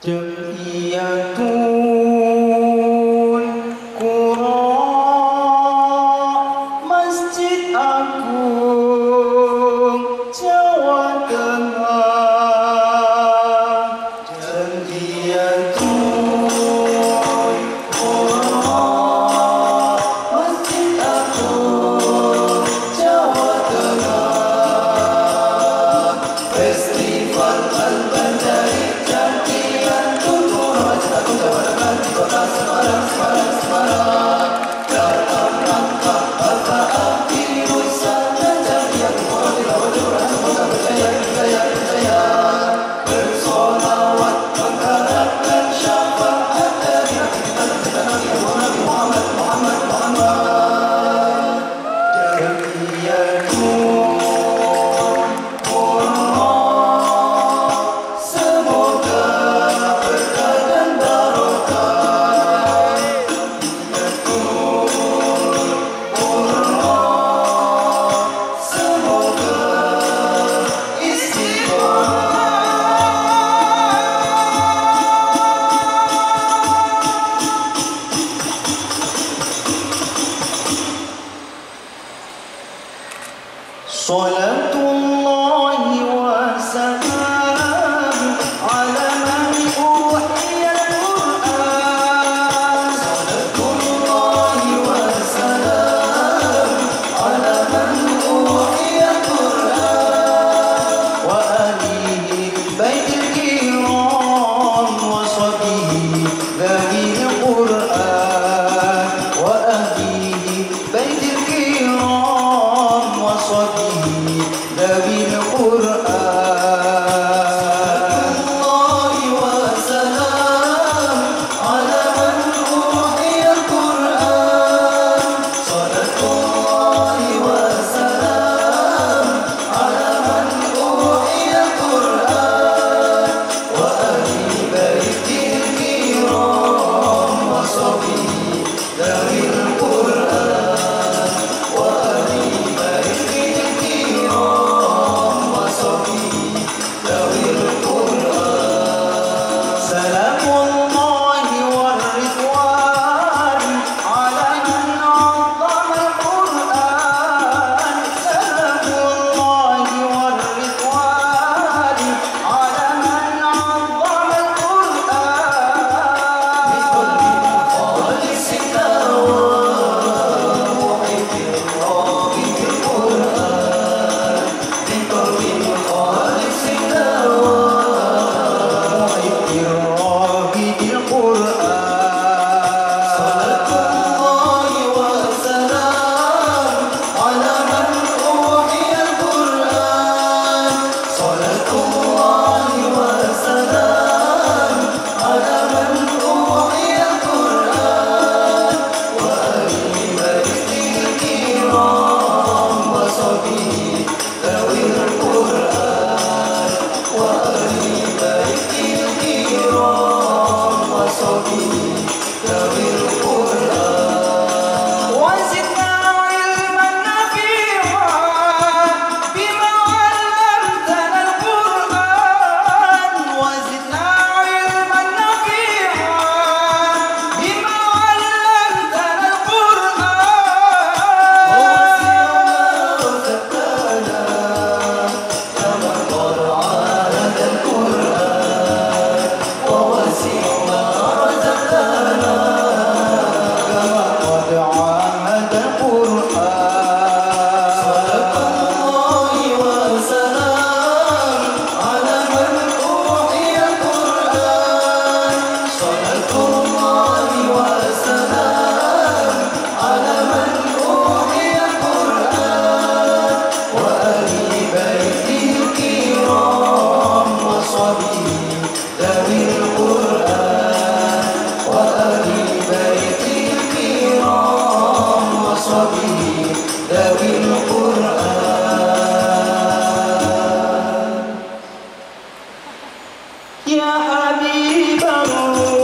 Jahiyatul Qura, Masjid Agung Jawa Tengah. Jahiyatul Qura, Masjid Agung Jawa Tengah. Festival Al-Bandari Jahiyatul Qura Jawa Tengah di kota Semarang, Semarang, Semarang. Dalam rangka Al-Fatihah Nusantara Jahiyatul Qura di Jawa Tengah, semoga berjaya, berjaya, berjaya. Bersolawat mengharapkan syafaat dari Nabi kita Nabi Muhammad, Muhammad, Muhammad. Jahiyatul Qura, semoga berkah dan barokah. Jahiyatul Qura, semoga istiqomah. Salatullahi wa salam ala man uhiya Qur'an. Salatullahi wa salam ala man uhiya Qur'an. Wa alihi baitil kiram wa sahbihi dhawil Qur'an. Wa ahlihi baitil kiram wa sahbihi dhawil Qur'an. Salatullahi wa salam ala man uhiya Qur'an. Salatullahi wa salam ala man uhiya Qur'an. Wa ahli baitil kiram wa sahbihi dhawil Qur'an. Wa ahli baitil kiram wa sahbihi dhawil Qur'an. Salamullahi wa ridwan ala man 'azzama al-Qur'an. Salamullahi wa ridwan ala man 'azzama al-Qur'an. Biqalbi khalisin tawab muhibbir rabibil Qur'an. Biqalbi khalisin tawab muhibbir rabibil Qur'an. Salatullahi wa salam ala man uhiya Qur'an. Salatullahi wa salam ala man uhiya Qur'an. Wa ahli baitil kiram wa sahbihi dhawil Qur'an. Wa ahli baitil kiram wa sahbihi dhawil Qur'an. Wa zidna ilman nafi'an bima 'allamtana al-Qur'an. Wa zidna ilman nafi'an bima 'allamtana al-Qur'an. Wa wasi'na kama qara'ana al-Qur'an. Wa wasi'na razaqtana kama qad 'ahada al-Qur'an. Salatullahi wa salam ala man uhiya Qur'an. Salatullahi wa salam ala man uhiya Qur'an. Wa ahli baitil kiram wa sahbihi dhawil Qur'an. Wa ahli baitil kiram wa sahbihi dhawil Qur'an. Ya Habibullah